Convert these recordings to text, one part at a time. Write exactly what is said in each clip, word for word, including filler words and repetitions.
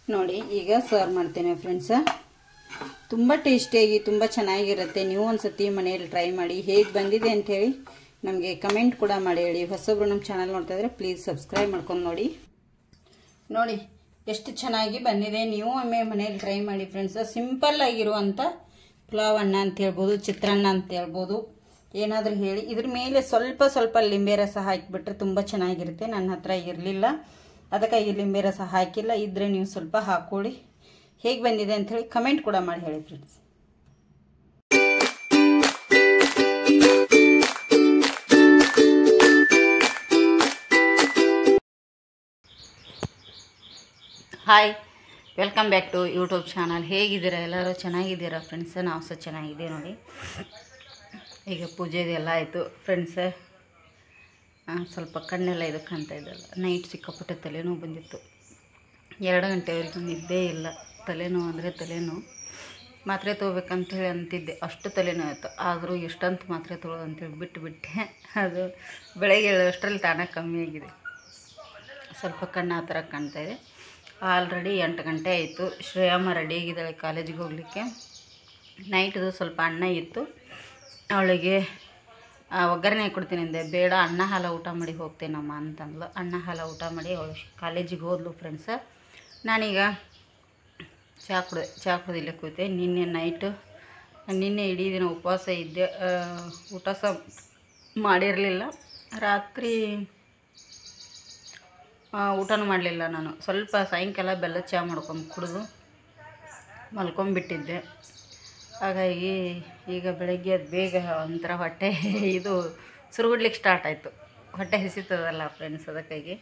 ನೋಡಿ ಈಗ ಸರ್ವ್ ಮಾಡ್ತೇನೆ ಫ್ರೆಂಡ್ಸ್. ತುಂಬ ಟೇಸ್ಟಿಯಾಗಿ ತುಂಬ ಚೆನ್ನಾಗಿರುತ್ತೆ. ನೀವು ಒಂದ್ಸತಿ ಮನೆಯಲ್ಲಿ ಟ್ರೈ ಮಾಡಿ ಹೇಗೆ ಬಂದಿದೆ ಅಂಥೇಳಿ ನಮಗೆ ಕಮೆಂಟ್ ಕೂಡ ಮಾಡಿ ಹೇಳಿ. ಹೊಸಬ್ರು ನಮ್ಮ ಚಾನಲ್ ನೋಡ್ತಾ ಇದ್ರೆ ಪ್ಲೀಸ್ ಸಬ್ಸ್ಕ್ರೈಬ್ ಮಾಡ್ಕೊಂಡು ನೋಡಿ. ನೋಡಿ ಎಷ್ಟು ಚೆನ್ನಾಗಿ ಬಂದಿದೆ. ನೀವು ಒಮ್ಮೆ ಮನೆಯಲ್ಲಿ ಟ್ರೈ ಮಾಡಿ ಫ್ರೆಂಡ್ಸ್. ಸಿಂಪಲ್ ಆಗಿರುವಂಥ ಪುಲಾವ್ ಅನ್ನ ಅಂತ ಹೇಳ್ಬೋದು, ಚಿತ್ರಾನ್ನ ಅಂತ ಹೇಳ್ಬೋದು, ಏನಾದರೂ ಹೇಳಿ. ಇದ್ರ ಮೇಲೆ ಸ್ವಲ್ಪ ಸ್ವಲ್ಪ ಲಿಂಬೆ ರಸ ಹಾಕಿಬಿಟ್ರೆ ತುಂಬ ಚೆನ್ನಾಗಿರುತ್ತೆ. ನನ್ನ ಹತ್ರ ಇರಲಿಲ್ಲ, ಅದಕ್ಕಾಗಿ ಲಿಂಬೆ ರಸ ಹಾಕಿಲ್ಲ. ಇದ್ರೆ ನೀವು ಸ್ವಲ್ಪ ಹಾಕೊಳ್ಳಿ. ಹೇಗೆ ಬಂದಿದೆ ಅಂಥೇಳಿ ಕಮೆಂಟ್ ಕೂಡ ಮಾಡಿ ಹೇಳಿ friends. Hi, welcome back to YouTube channel. ಹೇಗಿದ್ದೀರಾ ಎಲ್ಲರೂ? ಚೆನ್ನಾಗಿದ್ದೀರಾ ಫ್ರೆಂಡ್ಸ್? ನಾವು ಸಹ ಚೆನ್ನಾಗಿದ್ದೀವಿ ನೋಡಿ. ಈಗ ಪೂಜೆದೆಲ್ಲ ಆಯಿತು ಫ್ರೆಂಡ್ಸ್. ಸ್ವಲ್ಪ ಕಣ್ಣೆಲ್ಲ ಇದು ಕಾಣ್ತಾ ಇದ್ದಲ್ಲ. ನೈಟ್ ಸಿಕ್ಕಾಪಟ್ಟೆ ತಲೆನೋವು ಬಂದಿತ್ತು. ಎರಡು ಗಂಟೆವರೆಗೂ ನಿದ್ದೆ ಇಲ್ಲ. ತಲೆನೋವು ಅಂದರೆ ತಲೆನೋವು. ಮಾತ್ರೆ ತೊಗೋಬೇಕಂತೇಳಿ ಅಂತಿದ್ದೆ, ಅಷ್ಟು ತಲೆನೋವು ಆಯಿತು. ಆದರೂ ಎಷ್ಟಂತ ಮಾತ್ರೆ ತೊಗೊಳ್ಳೋದು ಅಂತೇಳಿ ಬಿಟ್ಟು ಬಿಟ್ಟೆ. ಅದು ಬೆಳಗ್ಗೆ ಹೇಳೋಷ್ಟರಲ್ಲಿ ತಾನೇ ಕಮ್ಮಿ ಆಗಿದೆ. ಸ್ವಲ್ಪ ಕಣ್ಣು ಆ ಥರ ಕಾಣ್ತಾಯಿದೆ. ಆಲ್ರೆಡಿ ಎಂಟು ಗಂಟೆ ಆಯಿತು. ಶ್ರೇಯಮ್ಮ ರೆಡಿಯಾಗಿದ್ದಾಳೆ ಕಾಲೇಜಿಗೆ ಹೋಗಲಿಕ್ಕೆ. ನೈಟ್ದು ಸ್ವಲ್ಪ ಅನ್ನ ಇತ್ತು, ಅವಳಿಗೆ ಒಗ್ಗರಣೆ ಕೊಡ್ತೀನಿ ಅಂದೆ. ಬೇಡ, ಅನ್ನ ಹಾಲು ಊಟ ಮಾಡಿ ಹೋಗ್ತೇನಮ್ಮ ಅಂತಂದ್ಲು. ಅನ್ನ ಹಾಲು ಊಟ ಮಾಡಿ ಅವಳು ಕಾಲೇಜಿಗೆ ಹೋದ್ಲು ಫ್ರೆಂಡ್ಸ. ನಾನೀಗ ಚಹಾ ಕುಡಿದೆ. ಚಹಾ ಕುಡಿದಿಲ್ಲ ಕೂತೆ. ನಿನ್ನೆ ನೈಟು ನಿನ್ನೆ ಇಡೀ ದಿನ ಉಪವಾಸ ಇದ್ದೆ. ಊಟ ಸಹ ಮಾಡಿರಲಿಲ್ಲ. ರಾತ್ರಿ ಊಟನೂ ಮಾಡಲಿಲ್ಲ ನಾನು. ಸ್ವಲ್ಪ ಸಾಯಂಕಾಲ ಬೆಲ್ಲದ ಚಹಾ ಮಾಡ್ಕೊಂಡು ಕುಡಿದು ಮಲ್ಕೊಂಬಿಟ್ಟಿದ್ದೆ. ಹಾಗಾಗಿ ಈಗ ಬೆಳಗ್ಗೆ ಅದು ಬೇಗ ಒಂಥರ ಹೊಟ್ಟೆ ಇದು ಸುರುಗುಡ್ಲಿಕ್ಕೆ ಸ್ಟಾರ್ಟ್ ಆಯಿತು. ಹೊಟ್ಟೆ ಹಸಿತದಲ್ಲ ಫ್ರೆಂಡ್ಸ್, ಅದಕ್ಕಾಗಿ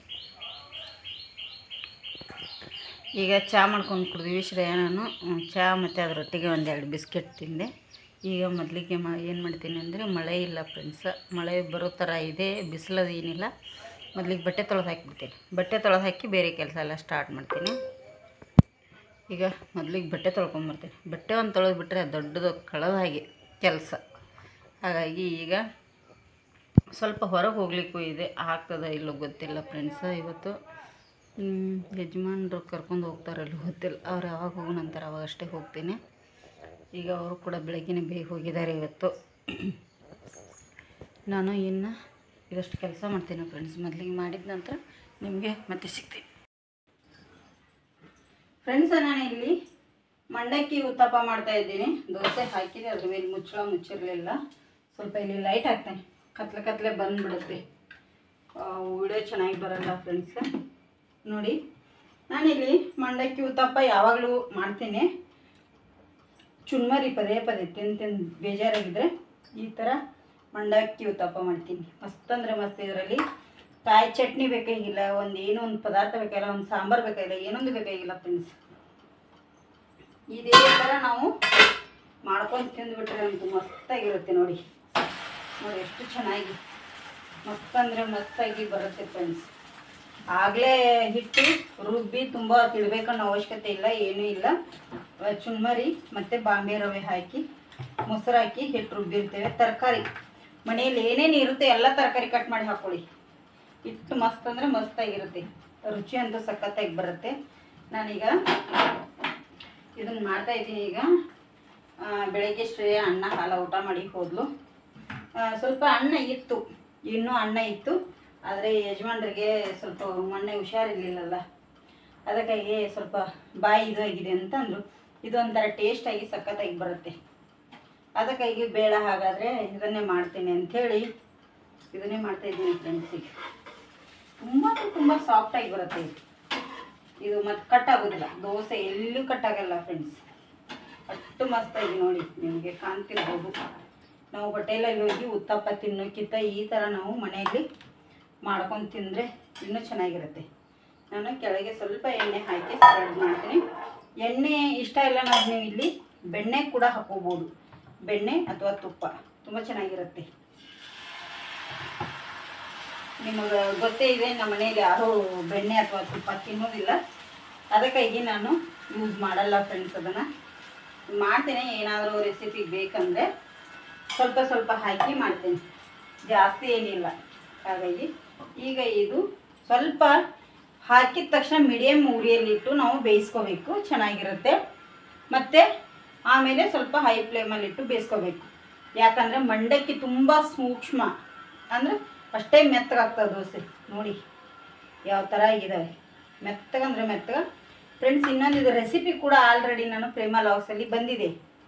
ಈಗ ಚಹಾ ಮಾಡ್ಕೊಂಡು ಕುಡಿದ್ವಿ ಶ್ರೇಯ ನಾನು. ಚಹಾ ಮತ್ತು ಅದರೊಟ್ಟಿಗೆ ಒಂದೆರಡು ಬಿಸ್ಕೆಟ್ ತಿಂದೆ. ಈಗ ಮೊದಲಿಗೆ ಮ ಏನು ಮಾಡ್ತೀನಿ ಅಂದರೆ, ಮಳೆ ಇಲ್ಲ ಫ್ರೆಂಡ್ಸ್, ಮಳೆ ಬರೋ ಥರ ಇದೆ, ಬಿಸಿಲದು ಏನಿಲ್ಲ. ಮೊದಲಿಗೆ ಬಟ್ಟೆ ತೊಳೆದು ಹಾಕಿಬಿಡ್ತೀನಿ. ಬಟ್ಟೆ ತೊಳೆದು ಹಾಕಿ ಬೇರೆ ಕೆಲಸ ಎಲ್ಲ ಸ್ಟಾರ್ಟ್ ಮಾಡ್ತೀನಿ. ಈಗ ಮೊದಲಿಗೆ ಬಟ್ಟೆ ತೊಳ್ಕೊಂಬರ್ತೀನಿ. ಬಟ್ಟೆ ಒಂದು ತೊಳೆದು ಬಿಟ್ಟರೆ ದೊಡ್ಡದು ಕಳೆದ ಹಾಗೆ ಕೆಲಸ. ಹಾಗಾಗಿ ಈಗ ಸ್ವಲ್ಪ ಹೊರಗೆ ಹೋಗ್ಲಿಕ್ಕೂ ಇದೆ. ಆಗ್ತದೆ ಇಲ್ಲೋ ಗೊತ್ತಿಲ್ಲ ಫ್ರೆಂಡ್ಸ್. ಇವತ್ತು ಯಜಮಾನ್ರು ಕರ್ಕೊಂಡು ಹೋಗ್ತಾರಲ್ಲೋ ಗೊತ್ತಿಲ್ಲ. ಅವ್ರು ಯಾವಾಗ ಹೋಗೋ ನಂತರ ಅವಾಗ ಅಷ್ಟೇ ಹೋಗ್ತೀನಿ. ಈಗ ಅವರು ಕೂಡ ಬೆಳಗ್ಗೆನೇ ಬೇಗ ಹೋಗಿದ್ದಾರೆ ಇವತ್ತು. ನಾನು ಇನ್ನು ಇದಷ್ಟು ಕೆಲಸ ಮಾಡ್ತೀನಿ ಫ್ರೆಂಡ್ಸ್. ಮೊದಲಿಗೆ ಮಾಡಿದ ನಂತರ ನಿಮಗೆ ಮತ್ತೆ ಸಿಗ್ತೀನಿ ಫ್ರೆಂಡ್ಸ್. ನಾನು ಇಲ್ಲಿ ಮಂಡಕ್ಕಿ ಉತ್ತಪ್ಪ ಮಾಡ್ತಾ ಇದ್ದೀನಿ. ದೋಸೆ ಹಾಕಿದೆ, ಅದ್ರ ಮೇಲೆ ಮುಚ್ಚಳ ಮುಚ್ಚಿರಲಿಲ್ಲ. ಸ್ವಲ್ಪ ಇಲ್ಲಿ ಲೈಟ್ ಹಾಕ್ತೇನೆ, ಕತ್ಲೆ ಕತ್ಲೆ ಬಂದುಬಿಡುತ್ತೆ, ವಿಡಿಯೋ ಚೆನ್ನಾಗಿ ಬರಲ್ಲ ಫ್ರೆಂಡ್ಸ್. ನೋಡಿ, ನಾನಿಲ್ಲಿ ಮಂಡಕ್ಕಿ ಉತ್ತಪ್ಪ ಯಾವಾಗಲೂ ಮಾಡ್ತೀನಿ. ಚುನ್ಮರಿ ಪದೇ ಪದೇ ತಿಂದು ತಿಂದು ಬೇಜಾರಾಗಿದ್ದರೆ ಈ ಥರ ಮಂಡಕ್ಕಿ ಉತ್ತಪ್ಪ ಮಾಡ್ತೀನಿ. ಮಸ್ತ್ ಅಂದರೆ ಮಸ್ತ್. ಇದರಲ್ಲಿ ಕಾಯಿ ಚಟ್ನಿ ಬೇಕಾಗಿಲ್ಲ, ಒಂದು ಏನೋ ಒಂದು ಪದಾರ್ಥ ಬೇಕಾಗಿಲ್ಲ, ಒಂದು ಸಾಂಬಾರು ಬೇಕಾಗಿಲ್ಲ, ಏನೊಂದು ಬೇಕಾಗಿಲ್ಲ ಫ್ರೆಂಡ್ಸ್. ಇದೇ ಥರ ನಾವು ಮಾಡ್ಕೊಂಡು ತಿಂದುಬಿಟ್ರೆ ಅಂತೂ ಮಸ್ತಾಗಿರುತ್ತೆ. ನೋಡಿ ನೋಡಿ ಎಷ್ಟು ಚೆನ್ನಾಗಿ ಮಸ್ತ್ ಅಂದರೆ ಮಸ್ತಾಗಿ ಬರುತ್ತೆ ಫ್ರೆಂಡ್ಸ್. ಆಗಲೇ ಹಿಟ್ಟು ರುಬ್ಬಿ ತುಂಬ ತಿಳಬೇಕನ್ನೋ ಅವಶ್ಯಕತೆ ಇಲ್ಲ, ಏನೂ ಇಲ್ಲ. ಚುನ್ಮರಿ ಮತ್ತು ಬಾಂಬೆ ರವೆ ಹಾಕಿ ಮೊಸರು ಹಾಕಿ ಹಿಟ್ಟು ರುಬ್ಬಿರ್ತೇವೆ. ತರಕಾರಿ ಮನೆಯಲ್ಲಿ ಏನೇನು ಇರುತ್ತೆ ಎಲ್ಲ ತರಕಾರಿ ಕಟ್ ಮಾಡಿ ಹಾಕ್ಕೊಳ್ಳಿ. ಹಿಟ್ಟು ಮಸ್ತ್ ಅಂದರೆ ಮಸ್ತಾಗಿರುತ್ತೆ. ರುಚಿ ಅಂತೂ ಸಖತ್ತಾಗಿ ಬರುತ್ತೆ. ನಾನೀಗ ಇದನ್ನು ಮಾಡ್ತಾಯಿದ್ದೀನಿ. ಈಗ ಬೆಳಗ್ಗೆ ಶ್ರೇಯ ಅನ್ನ ಹಾಲು ಊಟ ಮಾಡಿ ಹೋದ್ಲು. ಸ್ವಲ್ಪ ಅನ್ನ ಇತ್ತು, ಇನ್ನೂ ಅನ್ನ ಇತ್ತು. ಆದರೆ ಯಜಮಾನ್ರಿಗೆ ಸ್ವಲ್ಪ ಮೊನ್ನೆ ಹುಷಾರಿರಲಿಲ್ಲಲ್ಲ, ಅದಕ್ಕಾಗಿ ಸ್ವಲ್ಪ ಬಾಯಿ ಇದು ಆಗಿದೆ ಅಂತಂದರು. ಇದೊಂಥರ ಟೇಸ್ಟಾಗಿ ಸಖತ್ತಾಗಿ ಬರುತ್ತೆ. ಅದಕ್ಕಾಗಿ ಬೇಡ, ಹಾಗಾದರೆ ಇದನ್ನೇ ಮಾಡ್ತೇನೆ ಅಂಥೇಳಿ ಇದನ್ನೇ ಮಾಡ್ತಾಯಿದ್ದೀನಿ ಫ್ರೆಂಡ್ಸಿಗೆ. ತುಂಬ ತುಂಬ ಸಾಫ್ಟಾಗಿ ಬರುತ್ತೆ ಇದು. ಇದು ಮತ್ತು ಕಟ್ ಆಗೋದಿಲ್ಲ. ದೋಸೆ ಎಲ್ಲೂ ಕಟ್ ಆಗಲ್ಲ ಫ್ರೆಂಡ್ಸ್. ಅಷ್ಟು ಮಸ್ತಾಗಿ ನೋಡಿ, ನಿಮಗೆ ಕಾಣ್ತಿರ್ಬೋದು. ನಾವು ಹೋಟೆಲಲ್ಲಿ ಹೋಗಿ ಉತ್ತಪ್ಪ ತಿನ್ನೋಕ್ಕಿಂತ ಈ ಥರ ನಾವು ಮನೆಯಲ್ಲಿ ಮಾಡ್ಕೊಂಡು ತಿಂದರೆ ಇನ್ನೂ ಚೆನ್ನಾಗಿರುತ್ತೆ. ನಾನು ಕೆಳಗೆ ಸ್ವಲ್ಪ ಎಣ್ಣೆ ಹಾಕಿ ಸ್ಪ್ರೆಡ್ ಮಾಡ್ತೀನಿ. ಎಣ್ಣೆ ಇಷ್ಟ ಇಲ್ಲ ನಾವು ನೀವು ಇಲ್ಲಿ ಬೆಣ್ಣೆ ಕೂಡ ಹಾಕೋಬೋದು. ಬೆಣ್ಣೆ ಅಥವಾ ತುಪ್ಪ ತುಂಬ ಚೆನ್ನಾಗಿರುತ್ತೆ. ನಿಮಗೆ ಗೊತ್ತೇ ಇದೆ, ನಮ್ಮ ಮನೆಯಲ್ಲಿ ಯಾರೂ ಬೆಣ್ಣೆ ಅಥವಾ ತುಪ್ಪ ತಿನ್ನೋದಿಲ್ಲ, ಅದಕ್ಕಾಗಿ ನಾನು ಯೂಸ್ ಮಾಡಲ್ಲ ಫ್ರೆಂಡ್ಸ್. ಅದನ್ನು ಮಾಡ್ತೇನೆ, ಏನಾದರೂ ರೆಸಿಪಿ ಬೇಕಂದರೆ ಸ್ವಲ್ಪ ಸ್ವಲ್ಪ ಹಾಕಿ ಮಾಡ್ತೇನೆ, ಜಾಸ್ತಿ ಏನಿಲ್ಲ. ಹಾಗಾಗಿ ಈಗ ಇದು ಸ್ವಲ್ಪ ಹಾಕಿದ ತಕ್ಷಣ ಮೀಡಿಯಮ್ ಉರಿಯಲ್ಲಿಟ್ಟು ನಾವು ಬೇಯಿಸ್ಕೋಬೇಕು, ಚೆನ್ನಾಗಿರುತ್ತೆ. ಮತ್ತು ಆಮೇಲೆ ಸ್ವಲ್ಪ ಹೈ ಫ್ಲೇಮಲ್ಲಿಟ್ಟು ಬೇಯಿಸ್ಕೋಬೇಕು. ಯಾಕಂದರೆ ಮಂಡಕ್ಕಿ ತುಂಬ ಸೂಕ್ಷ್ಮ, ಅಂದರೆ ಅಷ್ಟೇ ಮೆತ್ತಗಾಗ್ತದೆ ದೋಸೆ. ನೋಡಿ ಯಾವ ಥರ ಆಗಿದ್ದಾವೆ, ಮೆತ್ತಗಂದರೆ ಮೆತ್ತಗ. ಫ್ರೆಂಡ್ಸ್, ಇನ್ನೊಂದು ಇದು ರೆಸಿಪಿ ಕೂಡ ಆಲ್ರೆಡಿ ನಾನು ಪ್ರೇಮ ಲಾಗ್ಸಲ್ಲಿ ಬಂದಿದೆ.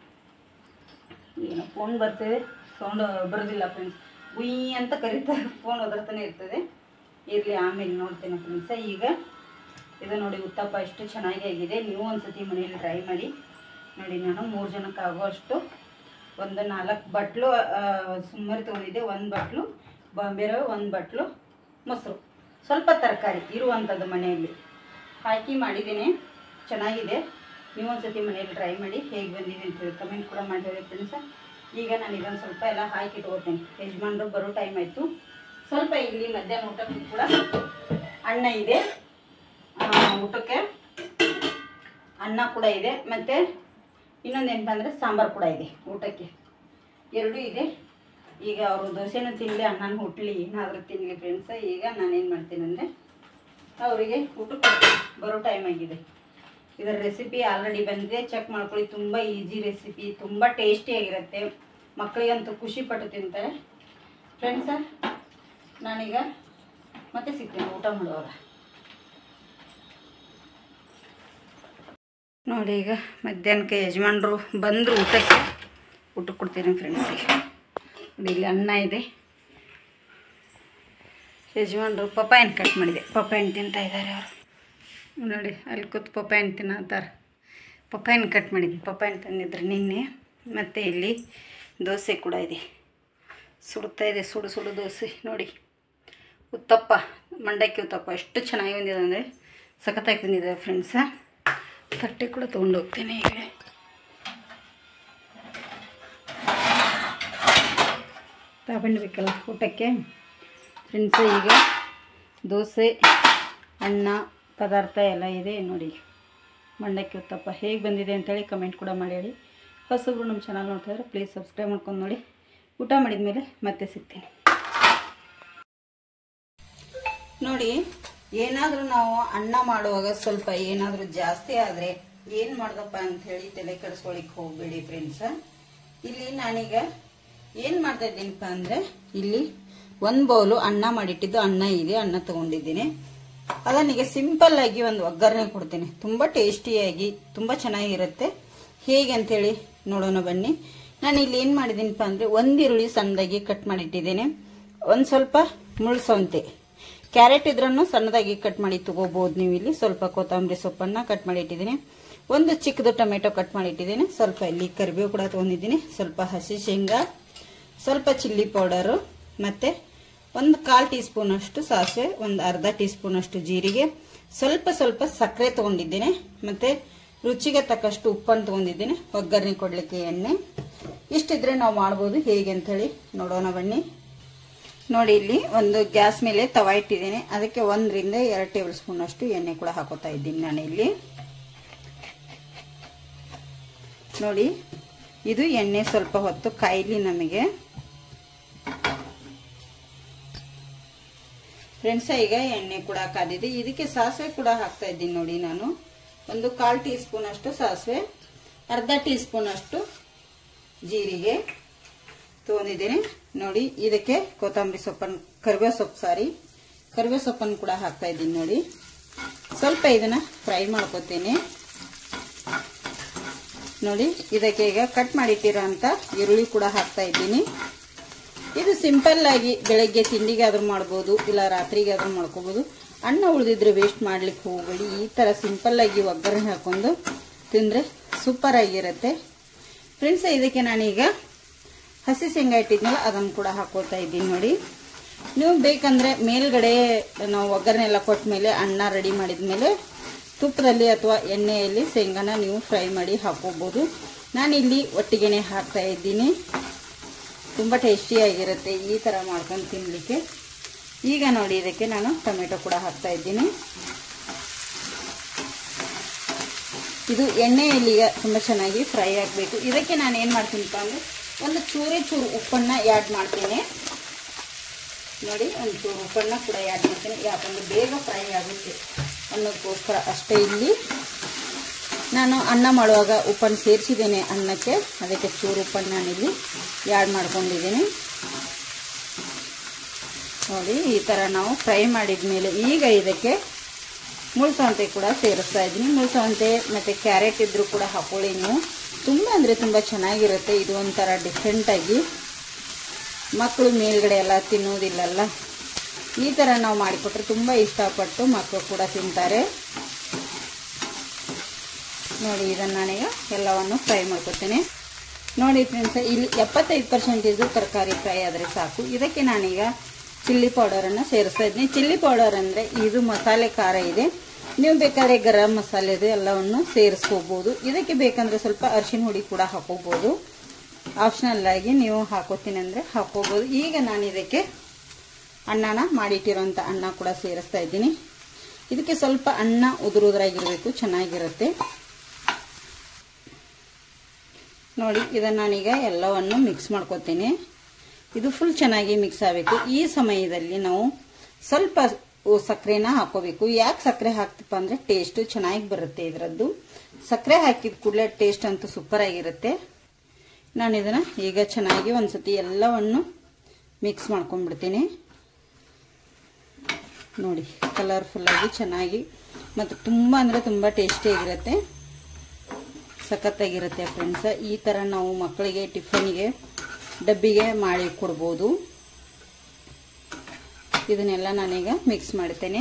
ಏನೋ ಫೋನ್ ಬರ್ತದೆ, ಸೌಂಡ್ ಬರೋದಿಲ್ಲ ಫ್ರೆಂಡ್ಸ್. ಗುಯ್ ಅಂತ ಕರೀತಾರೆ, ಫೋನ್ ಒದರ್ತಾನೆ ಇರ್ತದೆ. ಇರಲಿ, ಆಮೇಲೆ ನೋಡ್ತೇನೆ ಫ್ರೆಂಡ್ಸ. ಈಗ ಇದು ನೋಡಿ ಉತ್ತಪ್ಪ ಎಷ್ಟು ಚೆನ್ನಾಗಿ ಆಗಿದೆ. ನೀವು ಒಂದ್ಸತಿ ಮನೆಯಲ್ಲಿ ಟ್ರೈ ಮಾಡಿ ನೋಡಿ. ನಾನು ಮೂರು ಜನಕ್ಕೆ ಆಗುವಷ್ಟು ಒಂದು ನಾಲ್ಕು ಬಟ್ಲು ಸುಮ್ಮರಿ ತೊಗೊಂಡಿದ್ದೆ. ಒಂದು ಬಟ್ಲು ಬಾಂಬೆ ರವೆ, ಒಂದು ಬಟ್ಲು ಮೊಸರು, ಸ್ವಲ್ಪ ತರಕಾರಿ ಇರುವಂಥದ್ದು ಮನೆಯಲ್ಲಿ ಹಾಕಿ ಮಾಡಿದ್ದೀನಿ. ಚೆನ್ನಾಗಿದೆ. ನೀವು ಒಂದ್ಸತಿ ಮನೆಯಲ್ಲಿ ಟ್ರೈ ಮಾಡಿ, ಹೇಗೆ ಬಂದಿದೆ ಅಂತೇಳಿ ಕಮೆಂಟ್ ಕೂಡ ಮಾಡಿ ಹೇಳಿ ಫ್ರೆಂಡ್ಸ. ಈಗ ನಾನು ಇದೊಂದು ಸ್ವಲ್ಪ ಎಲ್ಲ ಹಾಕಿ ಇಟ್ಕೋತೀನಿ. ಯಜಮಾನ್ರು ಬರೋ ಟೈಮ್ ಆಯಿತು. ಸ್ವಲ್ಪ ಇಲ್ಲಿ ಮಧ್ಯಾಹ್ನ ಊಟಕ್ಕೆ ಕೂಡ ಅನ್ನ ಇದೆ, ಊಟಕ್ಕೆ ಅನ್ನ ಕೂಡ ಇದೆ. ಮತ್ತು ಇನ್ನೊಂದೇನಪ್ಪ ಅಂದರೆ ಸಾಂಬಾರು ಕೂಡ ಇದೆ ಊಟಕ್ಕೆ, ಎರಡೂ ಇದೆ. ಈಗ ಅವರು ದೋಸೆನೂ ತಿನ್ನಲಿ, ಅನ್ನನೂ ಹುಟ್ಟಲಿ, ಏನಾದರೂ ತಿನ್ನಲಿ ಫ್ರೆಂಡ್ಸ. ಈಗ ನಾನೇನು ಮಾಡ್ತೀನಿ ಅಂದರೆ ಅವರಿಗೆ ಊಟಕ್ಕೆ ಬರೋ ಟೈಮ್ ಆಗಿದೆ. ಇದರ ರೆಸಿಪಿ ಆಲ್ರೆಡಿ ಬಂದಿದೆ, ಚೆಕ್ ಮಾಡ್ಕೊಳ್ಳಿ. ತುಂಬ ಈಸಿ ರೆಸಿಪಿ, ತುಂಬ ಟೇಸ್ಟಿಯಾಗಿರುತ್ತೆ. ಮಕ್ಕಳಿಗಂತೂ ಖುಷಿಪಟ್ಟು ತಿಂತಾರೆ ಫ್ರೆಂಡ್ಸ. ನಾನೀಗ ಮತ್ತೆ ಸಿಗ್ತೀನಿ ಊಟ ಮಾಡುವಾಗ. ನೋಡಿ, ಈಗ ಮಧ್ಯಾಹ್ನಕ್ಕೆ ಯಜಮಾನ್ರು ಬಂದರು, ಊಟಕ್ಕೆ ಊಟಕ್ಕೆ ಕೊಡ್ತೀನಿ ಫ್ರೆಂಡ್ಸಿಗೆ. ನೋಡಿ ಇಲ್ಲಿ ಅನ್ನ ಇದೆ. ಯಜಮಾನ್ರು ಪಪ್ಪಾಯನ ಕಟ್ ಮಾಡಿದೆ, ಪಪ್ಪಾಯನ ತಿಂತಾ ಇದ್ದಾರೆ ಅವರು. ನೋಡಿ ಅಲ್ಲಿ ಕೂತು ಪಪ್ಪಾಯನ ತಿನ್ನತ್ತಾರೆ. ಪಪ್ಪಾಯನ ಕಟ್ ಮಾಡಿದ್ದೀನಿ, ಪಪ್ಪಾಯನ ತಂದಿದ್ರು ನಿನ್ನೆ. ಮತ್ತು ಇಲ್ಲಿ ದೋಸೆ ಕೂಡ ಇದೆ, ಸುಡ್ತಾ ಇದೆ, ಸುಡು ಸುಡು ದೋಸೆ. ನೋಡಿ ಉತ್ತಪ್ಪ, ಮಂಡಕ್ಕಿ ಉತ್ತಪ್ಪ ಎಷ್ಟು ಚೆನ್ನಾಗಿ ಬಂದಿದೆ ಅಂದರೆ ಸಖತ್ತಾಗಿ ಬಂದಿದೆ ಫ್ರೆಂಡ್ಸ. ತಟ್ಟೆ ಕೂಡ ತೊಗೊಂಡು ಹೋಗ್ತೇನೆ ಈಗ. ತಗೊಂಡ್ಬೇಕಲ್ಲ ಊಟಕ್ಕೆ ಫ್ರೆಂಡ್ಸ. ಈಗ ದೋಸೆ, ಅನ್ನ, ಪದಾರ್ಥ ಎಲ್ಲ ಇದೆ ನೋಡಿ. ಮಂಡಕ್ಕಿ ಉತ್ತಪ್ಪ ಹೇಗೆ ಬಂದಿದೆ ಅಂತೇಳಿ ಕಮೆಂಟ್ ಕೂಡ ಮಾಡಿ ಹೇಳಿ. ಹೊಸಬ್ರು ನಮ್ಮ ಚಾನಲ್ ನೋಡ್ತಾ ಇದ್ರೆ ಪ್ಲೀಸ್ ಸಬ್ಸ್ಕ್ರೈಬ್ ಮಾಡ್ಕೊಂಡು ನೋಡಿ. ಊಟ ಮಾಡಿದ ಮೇಲೆ ಮತ್ತೆ ಸಿಗ್ತೀನಿ ನೋಡಿ. ಏನಾದರೂ ನಾವು ಅನ್ನ ಮಾಡುವಾಗ ಸ್ವಲ್ಪ ಏನಾದರೂ ಜಾಸ್ತಿ ಆದರೆ ಏನು ಮಾಡ್ದಪ್ಪ ಅಂಥೇಳಿ ತಲೆ ಕೆಡಿಸ್ಕೊಳಿಕ್ಕೆ ಹೋಗಬೇಡಿ ಫ್ರೆಂಡ್ಸ. ಇಲ್ಲಿ ನಾನೀಗ ಏನು ಮಾಡ್ತಾ ಇದ್ದೀನಪ್ಪ ಅಂದರೆ, ಇಲ್ಲಿ ಒಂದು ಬೌಲು ಅನ್ನ ಮಾಡಿಟ್ಟಿದ್ದು ಅನ್ನ ಇದೆ, ಅನ್ನ ತೊಗೊಂಡಿದ್ದೀನಿ. ಅದನ್ನೀಗ ಸಿಂಪಲ್ಲಾಗಿ ಒಂದು ಒಗ್ಗರಣೆ ಕೊಡ್ತೀನಿ. ತುಂಬ ಟೇಸ್ಟಿಯಾಗಿ ತುಂಬ ಚೆನ್ನಾಗಿರುತ್ತೆ. ಹೇಗೆ ಅಂಥೇಳಿ ನೋಡೋಣ ಬನ್ನಿ. ನಾನು ಇಲ್ಲಿ ಏನು ಮಾಡಿದ್ದೀನಪ್ಪ ಅಂದರೆ, ಒಂದು ಈರುಳ್ಳಿ ಸಣ್ಣದಾಗಿ ಕಟ್ ಮಾಡಿಟ್ಟಿದ್ದೇನೆ. ಒಂದು ಸ್ವಲ್ಪ ಮುಳ್ಸೌಂತೆ, ಕ್ಯಾರೆಟ್ ಇದ್ರೂ ಸಣ್ಣದಾಗಿ ಕಟ್ ಮಾಡಿ ತಗೋಬಹುದು ನೀವು. ಇಲ್ಲಿ ಸ್ವಲ್ಪ ಕೊತ್ತಂಬರಿ ಸೊಪ್ಪನ್ನು ಕಟ್ ಮಾಡಿ ಇಟ್ಟಿದ್ದೀನಿ. ಒಂದು ಚಿಕ್ಕದು ಟೊಮೆಟೊ ಕಟ್ ಮಾಡಿ ಇಟ್ಟಿದ್ದೀನಿ. ಸ್ವಲ್ಪ ಇಲ್ಲಿ ಕರಿಬೇವು ಕೂಡ ತೊಗೊಂಡಿದ್ದೀನಿ. ಸ್ವಲ್ಪ ಹಸಿ ಶೇಂಗಾ, ಸ್ವಲ್ಪ ಚಿಲ್ಲಿ ಪೌಡರು, ಮತ್ತು ಒಂದು ಕಾಲು ಟೀ ಸ್ಪೂನಷ್ಟು ಸಾಸಿವೆ, ಒಂದು ಅರ್ಧ ಟೀ ಸ್ಪೂನಷ್ಟು ಜೀರಿಗೆ, ಸ್ವಲ್ಪ ಸ್ವಲ್ಪ ಸಕ್ಕರೆ ತೊಗೊಂಡಿದ್ದೀನಿ. ಮತ್ತು ರುಚಿಗೆ ತಕ್ಕಷ್ಟು ಉಪ್ಪನ್ನು ತೊಗೊಂಡಿದ್ದೀನಿ. ಒಗ್ಗರಣೆ ಕೊಡಲಿಕ್ಕೆ ಎಣ್ಣೆ. ಇಷ್ಟಿದ್ರೆ ನಾವು ಮಾಡ್ಬೋದು. ಹೇಗೆ ಅಂಥೇಳಿ ನೋಡೋಣ ಬನ್ನಿ ನೋಡಿ. ಇಲ್ಲಿ ಒಂದು ಗ್ಯಾಸ್ ಮೇಲೆ ತವಾ ಇಟ್ಟಿದ್ದೀನಿ. ಅದಕ್ಕೆ ಒಂದರಿಂದ ಎರಡು ಟೇಬಲ್ ಸ್ಪೂನಷ್ಟು ಎಣ್ಣೆ ಕೂಡ ಹಾಕೋತಾ ಇದ್ದೀನಿ ನಾನು ಇಲ್ಲಿ ನೋಡಿ. ಇದು ಎಣ್ಣೆ ಸ್ವಲ್ಪ ಹೊತ್ತು ಕಾಯಿಲಿ ನಮಗೆ ಫ್ರೆಂಡ್ಸ. ಈಗ ಎಣ್ಣೆ ಕೂಡ ಕಾದಿದೆ. ಇದಕ್ಕೆ ಸಾಸಿವೆ ಕೂಡ ಹಾಕ್ತಾ ಇದ್ದೀನಿ ನೋಡಿ. ನಾನು ಒಂದು ಕಾಲು ಟೀ ಸ್ಪೂನ್ ಅಷ್ಟು ಸಾಸಿವೆ, ಅರ್ಧ ಟೀ ಸ್ಪೂನ್ ಅಷ್ಟು ಜೀರಿಗೆ ತೊಗೊಂಡಿದ್ದೀನಿ ನೋಡಿ. ಇದಕ್ಕೆ ಕೊತ್ತಂಬರಿ ಸೊಪ್ಪನ್ನು, ಕರಿಬೇವು ಸೊಪ್ಪು ಸಾರಿ ಕರಿಬೇವು ಸೊಪ್ಪನ್ನು ಕೂಡ ಹಾಕ್ತಾ ಇದ್ದೀನಿ ನೋಡಿ. ಸ್ವಲ್ಪ ಇದನ್ನ ಫ್ರೈ ಮಾಡ್ಕೊತೀನಿ ನೋಡಿ. ಇದಕ್ಕೆ ಈಗ ಕಟ್ ಮಾಡಿಟ್ಟಿರೋ ಅಂತ ಈರುಳ್ಳಿ ಕೂಡ ಹಾಕ್ತಾ ಇದ್ದೀನಿ. ಇದು ಸಿಂಪಲ್ ಆಗಿ ಬೆಳಗ್ಗೆ ತಿಂಡಿಗೆ ಆದ್ರೂ ಮಾಡ್ಬೋದು, ಇಲ್ಲ ರಾತ್ರಿಗೆ ಆದ್ರೂ ಮಾಡ್ಕೋಬಹುದು. ಅನ್ನ ಉಳಿದಿದ್ರೆ ವೇಸ್ಟ್ ಮಾಡ್ಲಿಕ್ಕೆ ಹೋಗಬೇಡಿ. ಈ ತರ ಸಿಂಪಲ್ ಆಗಿ ಒಗ್ಗರಣೆ ಹಾಕೊಂಡು ತಿಂದ್ರೆ ಸೂಪರ್ ಆಗಿರುತ್ತೆ ಫ್ರೆಂಡ್ಸ್. ಇದಕ್ಕೆ ನಾನೀಗ ಹಸಿ ಶೇಂಗಾ ಇಟ್ಟಿದ್ನಲ್ಲ ಅದನ್ನು ಕೂಡ ಹಾಕೋತಾ ಇದ್ದೀನಿ ನೋಡಿ. ನೀವು ಬೇಕಂದ್ರೆ ಮೇಲ್ಗಡೆ ನಾವು ಒಗ್ಗರಣೆ ಎಲ್ಲ ಕೊಟ್ಟ ಮೇಲೆ ಅನ್ನ ರೆಡಿ ಮಾಡಿದ ಮೇಲೆ ತುಪ್ಪದಲ್ಲಿ ಅಥವಾ ಎಣ್ಣೆಯಲ್ಲಿ ಶೇಂಗಾನ ನೀವು ಫ್ರೈ ಮಾಡಿ ಹಾಕೋಬಹುದು. ನಾನಿಲ್ಲಿ ಒಟ್ಟಿಗೆನೆ ಹಾಕ್ತಾ ಇದ್ದೀನಿ. ತುಂಬ ಟೇಸ್ಟಿಯಾಗಿರುತ್ತೆ ಈ ಥರ ಮಾಡ್ಕೊಂಡು ತಿನ್ನಲಿಕ್ಕೆ. ಈಗ ನೋಡಿ ಇದಕ್ಕೆ ನಾನು ಟೊಮೆಟೊ ಕೂಡ ಹಾಕ್ತಾ ಇದ್ದೀನಿ. ಇದು ಎಣ್ಣೆಯಲ್ಲಿ ತುಂಬ ಚೆನ್ನಾಗಿ ಫ್ರೈ ಆಗಬೇಕು. ಇದಕ್ಕೆ ನಾನು ಏನು ಮಾಡ್ತೀನಿಪ್ಪ ಅಂದರೆ ಒಂದು ಚೂರೇ ಚೂರು ಉಪ್ಪನ್ನು ಆ್ಯಡ್ ಮಾಡ್ತೀನಿ ನೋಡಿ. ಒಂದು ಚೂರು ಉಪ್ಪನ್ನು ಕೂಡ ಆ್ಯಡ್ ಮಾಡ್ತೀನಿ, ಯಾಕಂದರೆ ಬೇಗ ಫ್ರೈ ಆಗುತ್ತೆ. ಅನ್ನೋದಕ್ಕೋಸ್ಕರ ಅಷ್ಟೇ. ಇಲ್ಲಿ ನಾನು ಅನ್ನ ಮಾಡುವಾಗ ಉಪ್ಪನ್ನು ಸೇರಿಸಿದ್ದೇನೆ ಅನ್ನಕ್ಕೆ, ಅದಕ್ಕೆ ಚೂರು ಉಪ್ಪನ್ನು ನಾನಿಲ್ಲಿ ಆ್ಯಡ್ ಮಾಡ್ಕೊಂಡಿದ್ದೀನಿ. ನೋಡಿ ಈ ಥರ ನಾವು ಫ್ರೈ ಮಾಡಿದ ಮೇಲೆ ಈಗ ಇದಕ್ಕೆ ಮುಳ್ಸೌಂತೆ ಕೂಡ ಸೇರಿಸ್ತಾ ಇದ್ದೀನಿ. ಮುಳ್ಸೌಂತೆ ಮತ್ತು ಕ್ಯಾರೆಟ್ ಇದ್ದರೂ ಕೂಡ ಹಾಕೊಳ್ಳಿ ನೀವು, ತುಂಬ ಅಂದರೆ ತುಂಬ ಚೆನ್ನಾಗಿರುತ್ತೆ. ಇದು ಒಂಥರ ಡಿಫ್ರೆಂಟಾಗಿ ಮಕ್ಕಳು ಮೇಲ್ಗಡೆ ಎಲ್ಲ ತಿನ್ನೋದಿಲ್ಲಲ್ಲ, ಈ ಥರ ನಾವು ಮಾಡಿಕೊಟ್ರೆ ತುಂಬ ಇಷ್ಟಪಟ್ಟು ಮಕ್ಕಳು ಕೂಡ ತಿಂತಾರೆ. ನೋಡಿ ಇದನ್ನು ನಾನೀಗ ಎಲ್ಲವನ್ನು ಫ್ರೈ ಮಾಡ್ಕೊತೀನಿ. ನೋಡಿ ಫ್ರೆಂಡ್ಸ್, ಇಲ್ಲಿ ಎಪ್ಪತ್ತೈದು ಪರ್ಸೆಂಟೇಜು ತರಕಾರಿ ಫ್ರೈ ಆದರೆ ಸಾಕು. ಇದಕ್ಕೆ ನಾನೀಗ ಚಿಲ್ಲಿ ಪೌಡರನ್ನು ಸೇರಿಸ್ತಾ ಇದ್ದೀನಿ. ಚಿಲ್ಲಿ ಪೌಡರ್ ಅಂದರೆ ಇದು ಮಸಾಲೆ ಖಾರ ಇದೆ, ನೀವು ಬೇಕಾದ್ರೆ ಗರಂ ಮಸಾಲೆದು ಎಲ್ಲವನ್ನು ಸೇರಿಸ್ಕೋಬೋದು. ಇದಕ್ಕೆ ಬೇಕಂದರೆ ಸ್ವಲ್ಪ ಅರಿಶಿನ ಹುಡಿ ಕೂಡ ಹಾಕೋಬೋದು, ಆಪ್ಷನಲ್ ಆಗಿ ನೀವು ಹಾಕೋತೀನಿ ಅಂದರೆ ಹಾಕೋಬೋದು. ಈಗ ನಾನು ಇದಕ್ಕೆ ಅನ್ನನ ಮಾಡಿಟ್ಟಿರೋಂಥ ಅನ್ನ ಕೂಡ ಸೇರಿಸ್ತಾ ಇದ್ದೀನಿ. ಇದಕ್ಕೆ ಸ್ವಲ್ಪ ಅನ್ನ ಉದುರುದ್ರಾಗಿರಬೇಕು, ಚೆನ್ನಾಗಿರುತ್ತೆ. ನೋಡಿ ಇದನ್ನು ನಾನೀಗ ಎಲ್ಲವನ್ನು ಮಿಕ್ಸ್ ಮಾಡ್ಕೊತೀನಿ. ಇದು ಫುಲ್ ಚೆನ್ನಾಗಿ ಮಿಕ್ಸ್ ಆಗಬೇಕು. ಈ ಸಮಯದಲ್ಲಿ ನಾವು ಸ್ವಲ್ಪ ಸಕ್ಕರೆನ ಹಾಕೋಬೇಕು. ಯಾಕೆ ಸಕ್ಕರೆ ಹಾಕ್ತಿಪ್ಪ ಅಂದರೆ ಟೇಸ್ಟು ಚೆನ್ನಾಗಿ ಬರುತ್ತೆ ಇದರದ್ದು. ಸಕ್ಕರೆ ಹಾಕಿದ ಕೂಡಲೇ ಟೇಸ್ಟ್ ಅಂತೂ ಸೂಪರ್ ಆಗಿರುತ್ತೆ. ನಾನು ಇದನ್ನು ಈಗ ಚೆನ್ನಾಗಿ ಒಂದ್ಸತಿ ಎಲ್ಲವನ್ನು ಮಿಕ್ಸ್ ಮಾಡ್ಕೊಂಡ್ಬಿಡ್ತೀನಿ. ನೋಡಿ ಕಲರ್ಫುಲ್ಲಾಗಿ ಚೆನ್ನಾಗಿ ಮತ್ತು ತುಂಬ ಅಂದರೆ ತುಂಬ ಟೇಸ್ಟಿಯಾಗಿರುತ್ತೆ, ಸಖತ್ತಾಗಿರುತ್ತೆ ಫ್ರೆಂಡ್ಸ್. ಈ ಥರ ನಾವು ಮಕ್ಕಳಿಗೆ ಟಿಫನ್ಗೆ ಡಬ್ಬಿಗೆ ಮಾಡಿ ಕೊಡ್ಬೋದು. ಇದನ್ನೆಲ್ಲ ನಾನೀಗ ಮಿಕ್ಸ್ ಮಾಡ್ತೇನೆ.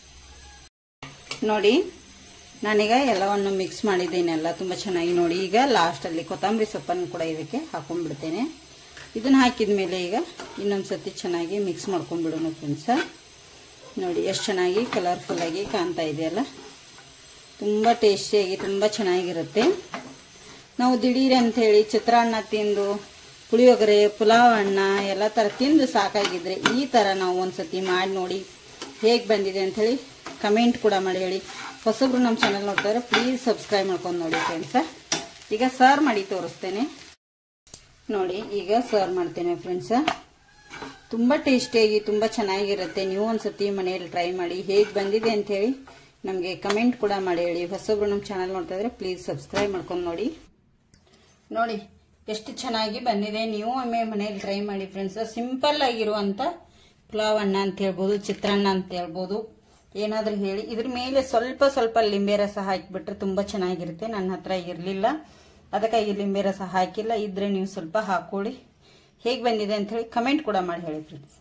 ನೋಡಿ ನಾನೀಗ ಎಲ್ಲವನ್ನು ಮಿಕ್ಸ್ ಮಾಡಿದ್ದೇನೆಲ್ಲ ತುಂಬ ಚೆನ್ನಾಗಿ. ನೋಡಿ ಈಗ ಲಾಸ್ಟಲ್ಲಿ ಕೊತ್ತಂಬರಿ ಸೊಪ್ಪನ್ನು ಕೂಡ ಇದಕ್ಕೆ ಹಾಕೊಂಡ್ಬಿಡ್ತೇನೆ. ಇದನ್ನು ಹಾಕಿದ ಮೇಲೆ ಈಗ ಇನ್ನೊಂದು ಸತಿ ಚೆನ್ನಾಗಿ ಮಿಕ್ಸ್ ಮಾಡ್ಕೊಂಡ್ಬಿಡೋಣ ಫ್ರೆಂಡ್ಸ. ನೋಡಿ ಎಷ್ಟು ಚೆನ್ನಾಗಿ ಕಲರ್ಫುಲ್ಲಾಗಿ ಕಾಣ್ತಾ ಇದೆಯಲ್ಲ, ತುಂಬ ಟೇಸ್ಟಿಯಾಗಿ ತುಂಬ ಚೆನ್ನಾಗಿರುತ್ತೆ. ನಾವು ದಿಢೀರ್ ಅಂಥೇಳಿ ಚಿತ್ರಾನ್ನ ತಿಂದು ಪುಳಿಯೋಗರೆ ಪುಲಾವ್ ಅನ್ನ ಎಲ್ಲ ಥರ ತಿಂದು ಸಾಕಾಗಿದ್ರೆ ಈ ಥರ ನಾವು ಒಂದ್ಸತಿ ಮಾಡಿ ನೋಡಿ, ಹೇಗೆ ಬಂದಿದೆ ಅಂಥೇಳಿ ಕಮೆಂಟ್ ಕೂಡ ಮಾಡಿ ಹೇಳಿ. ಹೊಸಬ್ರು ನಮ್ಮ ಚಾನಲ್ ನೋಡ್ತಾರೆ ಪ್ಲೀಸ್ ಸಬ್ಸ್ಕ್ರೈಬ್ ಮಾಡ್ಕೊಂಡು ನೋಡಿ ಫ್ರೆಂಡ್ಸ. ಈಗ ಸರ್ವ್ ಮಾಡಿ ತೋರಿಸ್ತೇನೆ. ನೋಡಿ ಈಗ ಸರ್ವ್ ಮಾಡ್ತೇನೆ ಫ್ರೆಂಡ್ಸ. ತುಂಬ ಟೇಸ್ಟಿಯಾಗಿ ತುಂಬ ಚೆನ್ನಾಗಿರುತ್ತೆ. ನೀವು ಒಂದ್ಸತಿ ಮನೆಯಲ್ಲಿ ಟ್ರೈ ಮಾಡಿ, ಹೇಗೆ ಬಂದಿದೆ ಅಂಥೇಳಿ ನಮಗೆ ಕಮೆಂಟ್ ಕೂಡ ಮಾಡಿ ಹೇಳಿ. ಹೊಸಬ್ರು ನಮ್ಮ ಚಾನಲ್ ನೋಡ್ತಾ ಇದ್ರೆ ಪ್ಲೀಸ್ ಸಬ್ಸ್ಕ್ರೈಬ್ ಮಾಡ್ಕೊಂಡು ನೋಡಿ. ನೋಡಿ ಎಷ್ಟು ಚೆನ್ನಾಗಿ ಬಂದಿದೆ. ನೀವು ಒಮ್ಮೆ ಮನೆಯಲ್ಲಿ ಟ್ರೈ ಮಾಡಿ ಫ್ರೆಂಡ್ಸ್. ಸಿಂಪಲ್ ಆಗಿರುವಂಥ ಪುಲಾವ್ ಅನ್ನ ಅಂತ ಹೇಳ್ಬೋದು, ಚಿತ್ರಾನ್ನ ಅಂತ ಹೇಳ್ಬೋದು, ಏನಾದರೂ ಹೇಳಿ. ಇದ್ರ ಮೇಲೆ ಸ್ವಲ್ಪ ಸ್ವಲ್ಪ ಲಿಂಬೆ ರಸ ಹಾಕಿಬಿಟ್ರೆ ತುಂಬ ಚೆನ್ನಾಗಿರುತ್ತೆ. ನನ್ನ ಹತ್ರ ಇರಲಿಲ್ಲ, ಅದಕ್ಕಾಗಿ ಲಿಂಬೆ ರಸ ಹಾಕಿಲ್ಲ. ಇದ್ರೆ ನೀವು ಸ್ವಲ್ಪ ಹಾಕೊಳ್ಳಿ. ಹೇಗೆ ಬಂದಿದೆ ಅಂತ ಹೇಳಿ ಕಮೆಂಟ್ ಕೂಡ ಮಾಡಿ ಹೇಳಿ ಫ್ರೆಂಡ್ಸ್.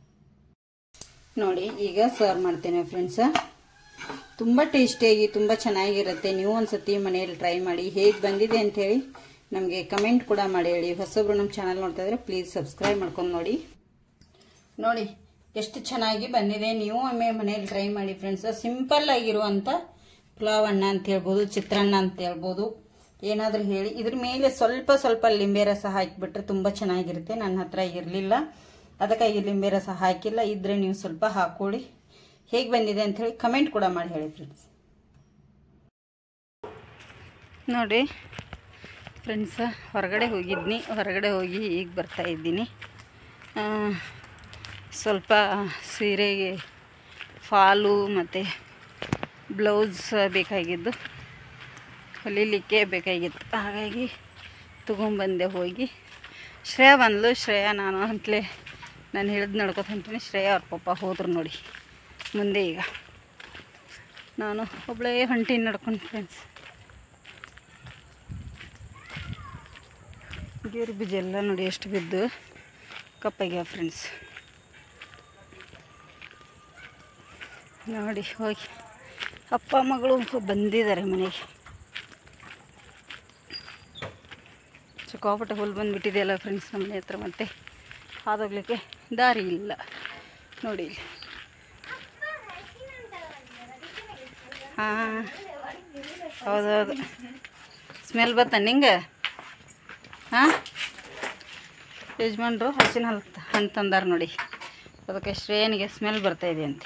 ನೋಡಿ ಈಗ ಸರ್ವ್ ಮಾಡ್ತೇನೆ ಫ್ರೆಂಡ್ಸ್. ತುಂಬ ಟೇಸ್ಟಿಯಾಗಿ ತುಂಬ ಚೆನ್ನಾಗಿರುತ್ತೆ. ನೀವು ಒಂದ್ಸತಿ ಮನೆಯಲ್ಲಿ ಟ್ರೈ ಮಾಡಿ, ಹೇಗೆ ಬಂದಿದೆ ಅಂತ ಹೇಳಿ ನಮಗೆ ಕಮೆಂಟ್ ಕೂಡ ಮಾಡಿ ಹೇಳಿ. ಹೊಸಬ್ರು ನಮ್ಮ ಚಾನಲ್ ನೋಡ್ತಾ ಇದ್ರೆ ಪ್ಲೀಸ್ ಸಬ್ಸ್ಕ್ರೈಬ್ ಮಾಡ್ಕೊಂಡು ನೋಡಿ. ನೋಡಿ ಎಷ್ಟು ಚೆನ್ನಾಗಿ ಬಂದಿದೆ. ನೀವು ಒಮ್ಮೆ ಮನೆಯಲ್ಲಿ ಟ್ರೈ ಮಾಡಿ ಫ್ರೆಂಡ್ಸ್. ಸಿಂಪಲ್ ಆಗಿರುವಂಥ ಪುಲಾವ್ ಅನ್ನ ಅಂತ ಹೇಳ್ಬೋದು, ಚಿತ್ರಾನ್ನ ಅಂತ ಹೇಳ್ಬೋದು, ಏನಾದರೂ ಹೇಳಿ. ಇದ್ರ ಮೇಲೆ ಸ್ವಲ್ಪ ಸ್ವಲ್ಪ ಲಿಂಬೆ ರಸ ಹಾಕಿಬಿಟ್ರೆ ತುಂಬ ಚೆನ್ನಾಗಿರುತ್ತೆ. ನನ್ನ ಹತ್ರ ಇರಲಿಲ್ಲ, ಅದಕ್ಕಾಗಿ ಲಿಂಬೆ ರಸ ಹಾಕಿಲ್ಲ. ಇದ್ರೆ ನೀವು ಸ್ವಲ್ಪ ಹಾಕೊಳ್ಳಿ. ಹೇಗೆ ಬಂದಿದೆ ಅಂತ ಹೇಳಿ ಕಮೆಂಟ್ ಕೂಡ ಮಾಡಿ ಹೇಳಿ ಫ್ರೆಂಡ್ಸ್. ನೋಡಿ ಫ್ರೆಂಡ್ಸ, ಹೊರಗಡೆ ಹೋಗಿದ್ನಿ, ಹೊರಗಡೆ ಹೋಗಿ ಈಗ ಬರ್ತಾ ಇದ್ದೀನಿ. ಸ್ವಲ್ಪ ಸೀರೆಗೆ ಫಾಲು ಮತ್ತು ಬ್ಲೌಸ್ ಬೇಕಾಗಿದ್ದು ಹೊಲಿಲಿಕ್ಕೆ ಬೇಕಾಗಿತ್ತು, ಹಾಗಾಗಿ ತೊಗೊಂಬಂದೆ ಹೋಗಿ. ಶ್ರೇಯಾ ಬಂದಳು. ಶ್ರೇಯಾ ನಾನು ಅಂತಲೇ ನಾನು ಹೇಳಿದ್ ನಡ್ಕೊತ ಹೊಂಟೀನಿ. ಶ್ರೇಯಾ ಅವ್ರ ಪಪ್ಪ ಹೋದ್ರು ನೋಡಿ ಮುಂದೆ. ಈಗ ನಾನು ಒಬ್ಬಳೇ ಹೊಂಟೀನಿ ನಡ್ಕೊಂಡು ಫ್ರೆಂಡ್ಸ್. ಗೇರು ಬೀಜ ಎಲ್ಲ ನೋಡಿ ಎಷ್ಟು ಬಿದ್ದು ಕಪ್ಪಾಗ್ಯಾವ ಫ್ರೆಂಡ್ಸ್. ನೋಡಿ ಹೋಗಿ ಅಪ್ಪ ಮಗಳು ಬಂದಿದ್ದಾರೆ ಮನೆಗೆ. ಸಿಕ್ಕಾಪಟ್ಟೆ ಹುಲ್ಲು ಬಂದುಬಿಟ್ಟಿದೆಯಲ್ಲ ಫ್ರೆಂಡ್ಸ್ ನಮ್ಮ ಮನೆ ಹತ್ರ. ಮತ್ತೆ ಹಾದೋಗ್ಲಿಕ್ಕೆ ದಾರಿ ಇಲ್ಲ ನೋಡಿ ಇಲ್ಲಿ. ಹಾಂ ಹೌದೌದು, ಸ್ಮೆಲ್ ಬತ್ತ ನಿಂಗೆ. ಹಾಂ ಯಜಮಾನ್ರು ಹಸಿನ ಹಲ್ ಹಣ್ಣು ತಂದಾರ ನೋಡಿ, ಅದಕ್ಕೆ ಶ್ರೇಯನಿಗೆ ಸ್ಮೆಲ್ ಬರ್ತಾಯಿದೆ ಅಂತ.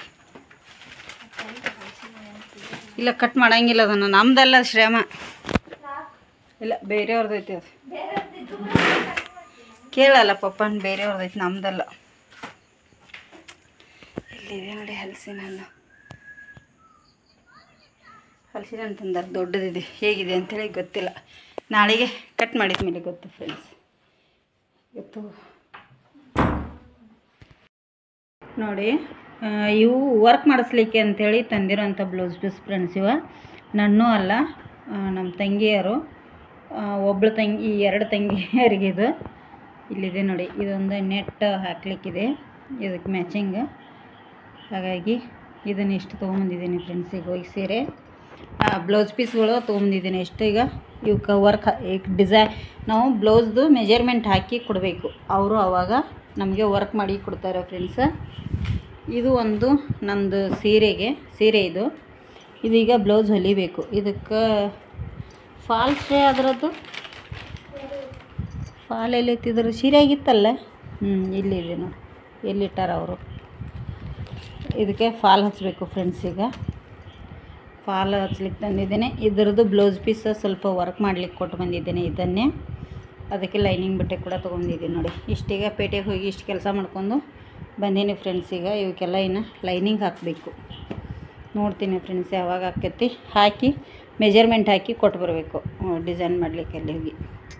ಇಲ್ಲ ಕಟ್ ಮಾಡೋಂಗಿಲ್ಲ ಅದನ್ನು, ನಮ್ದಲ್ಲ ಶ್ರೇಮ, ಇಲ್ಲ ಬೇರೆಯವ್ರದ್ದೈತಿ ಅದು. ಕೇಳಲ್ಲ ಪಪ್ಪನ, ಬೇರೆಯವ್ರದ್ದೈತಿ, ನಮ್ದಲ್ಲ. ಇಲ್ಲಿದೆ ನೋಡಿ ಹಲಸಿನ ಹಣ್ಣು. ಹಲಸಿನ ಹಣ್ಣು ತಂದಾರೆ, ದೊಡ್ಡದಿದೆ. ಹೇಗಿದೆ ಅಂಥೇಳಿ ಗೊತ್ತಿಲ್ಲ, ನಾಳೆಗೆ ಕಟ್ ಮಾಡಿದ ಮೇಲೆ ಗೊತ್ತು ಫ್ರೆಂಡ್ಸ್. ಇವತ್ತು ನೋಡಿ, ಇವು ವರ್ಕ್ ಮಾಡಿಸ್ಲಿಕ್ಕೆ ಅಂಥೇಳಿ ತಂದಿರೋಂಥ ಬ್ಲೌಸ್ ಪೀಸ್ ಫ್ರೆಂಡ್ಸ್. ಇವ ನನ್ನೂ ಅಲ್ಲ, ನಮ್ಮ ತಂಗಿಯರು, ಒಬ್ಬಳು ತಂಗಿ, ಎರಡು ತಂಗಿಯರಿಗಿದು ಇಲ್ಲಿದೆ ನೋಡಿ. ಇದೊಂದು ನೆಟ್ ಹಾಕ್ಲಿಕ್ಕಿದೆ ಇದಕ್ಕೆ ಮ್ಯಾಚಿಂಗ್. ಹಾಗಾಗಿ ಇದನ್ನು ಇಷ್ಟು ತೊಗೊಂಬಂದಿದ್ದೀನಿ ಫ್ರೆಂಡ್ಸ್. ಈಗ ಹೋಗಿ ಸೀರೆ ಬ್ಲೌಸ್ ಪೀಸ್ಗಳು ತೊಗೊಂಬಂದಿದ್ದೀನಿ ಎಷ್ಟು. ಈಗ ಇವಕ್ಕೆ ವರ್ಕ್ ಈಗ ಡಿಸೈನ್ ನಾವು ಬ್ಲೌಸ್ದು ಮೆಜರ್ಮೆಂಟ್ ಹಾಕಿ ಕೊಡಬೇಕು, ಅವರು ಆವಾಗ ನಮಗೆ ವರ್ಕ್ ಮಾಡಿ ಕೊಡ್ತಾರೆ ಫ್ರೆಂಡ್ಸ್. ಇದು ಒಂದು ನಂದು ಸೀರೆಗೆ ಸೀರೆ ಇದು ಇದೀಗ ಬ್ಲೌಸ್ ಹೊಲಿಬೇಕು. ಇದಕ್ಕೆ ಫಾಲ್ಸ್ ಅದರದ್ದು ಫಾಲ್ ಎಲ್ಲಿ ಎತ್ತಿದ್ರು ಸೀರೆ ಆಗಿತ್ತಲ್ಲ. ಹ್ಞೂ ಇಲ್ಲಿದೆ ನೋಡಿ, ಎಲ್ಲಿಟ್ಟಾರ ಅವರು. ಇದಕ್ಕೆ ಫಾಲ್ ಹಚ್ಚಬೇಕು ಫ್ರೆಂಡ್ಸ್. ಈಗ ಫಾಲ್ ಹಚ್ಲಿಕ್ಕೆ ತಂದಿದ್ದೇನೆ. ಇದರದ್ದು ಬ್ಲೌಸ್ ಪೀಸ್ ಸ್ವಲ್ಪ ವರ್ಕ್ ಮಾಡ್ಲಿಕ್ಕೆ ಕೊಟ್ಟು ಬಂದಿದ್ದೇನೆ ಇದನ್ನೇ. ಅದಕ್ಕೆ ಲೈನಿಂಗ್ ಬಟ್ಟೆ ಕೂಡ ತೊಗೊಂಡಿದ್ದೀನಿ ನೋಡಿ. ಇಷ್ಟೀಗ ಪೇಟೆಗೆ ಹೋಗಿ ಇಷ್ಟು ಕೆಲಸ ಮಾಡ್ಕೊಂಡು ಬಂದೀನಿ ಫ್ರೆಂಡ್ಸ್. ಈಗ ಇವಕ್ಕೆಲ್ಲ ಇನ್ನು ಲೈನಿಂಗ್ ಹಾಕಬೇಕು. ನೋಡ್ತೀನಿ ಫ್ರೆಂಡ್ಸ್ ಯಾವಾಗ ಹಾಕೈತಿ, ಹಾಕಿ ಮೆಜರ್ಮೆಂಟ್ ಹಾಕಿ ಕೊಟ್ಟು ಬರಬೇಕು ಡಿಸೈನ್ ಮಾಡಲಿಕ್ಕೆ. ಅಲ್ಲಿ ಹೋಗಿ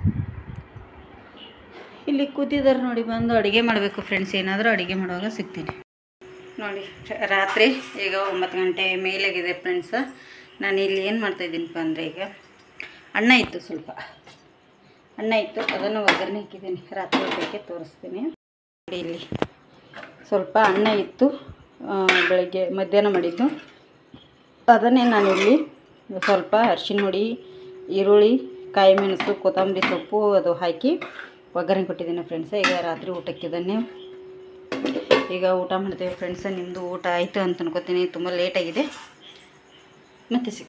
ಇಲ್ಲಿ ಕೂತಿದ್ದಾರೆ ನೋಡಿ, ಬಂದು ಅಡುಗೆ ಮಾಡಬೇಕು ಫ್ರೆಂಡ್ಸ್. ಏನಾದರೂ ಅಡುಗೆ ಮಾಡುವಾಗ ಸಿಗ್ತೀನಿ ನೋಡಿ. ರಾತ್ರಿ ಈಗ ಒಂಬತ್ತು ಗಂಟೆ ಮೇಲಾಗಿದೆ ಫ್ರೆಂಡ್ಸ್. ನಾನು ಇಲ್ಲಿ ಏನು ಮಾಡ್ತಾಯಿದ್ದೀನಪ್ಪ ಅಂದರೆ, ಈಗ ಅನ್ನ ಇತ್ತು, ಸ್ವಲ್ಪ ಅನ್ನ ಇತ್ತು, ಅದನ್ನು ಒಗ್ಗರಣೆ ಹಾಕಿದ್ದೀನಿ. ರಾತ್ರಿ ಊಟಕ್ಕೆ ತೋರಿಸ್ತೀನಿ. ಇಲ್ಲಿ ಸ್ವಲ್ಪ ಅನ್ನ ಇತ್ತು, ಬೆಳಗ್ಗೆ ಮಧ್ಯಾಹ್ನ ಮಾಡಿದ್ದು. ಅದನ್ನೇ ನಾನಿಲ್ಲಿ ಸ್ವಲ್ಪ ಅರಿಶಿನ ಹುಡಿ, ಈರುಳ್ಳಿ, ಕಾಯಿ ಮೆಣಸು, ಕೊತ್ತಂಬರಿ ಸೊಪ್ಪು ಅದು ಹಾಕಿ ಒಗ್ಗರಣೆ ಕೊಟ್ಟಿದ್ದೀನಿ ಫ್ರೆಂಡ್ಸ್. ಈಗ ರಾತ್ರಿ ಊಟಕ್ಕೆ ಇದನ್ನೇ ಈಗ ಊಟ ಮಾಡ್ತೇವೆ ಫ್ರೆಂಡ್ಸ್. ನಿಮ್ಮದು ಊಟ ಆಯಿತು ಅಂತ ಅನ್ಕೋತೀನಿ. ತುಂಬ ಲೇಟಾಗಿದೆ, ಮತ್ತೆ ಸಿಗ್ತೀನಿ.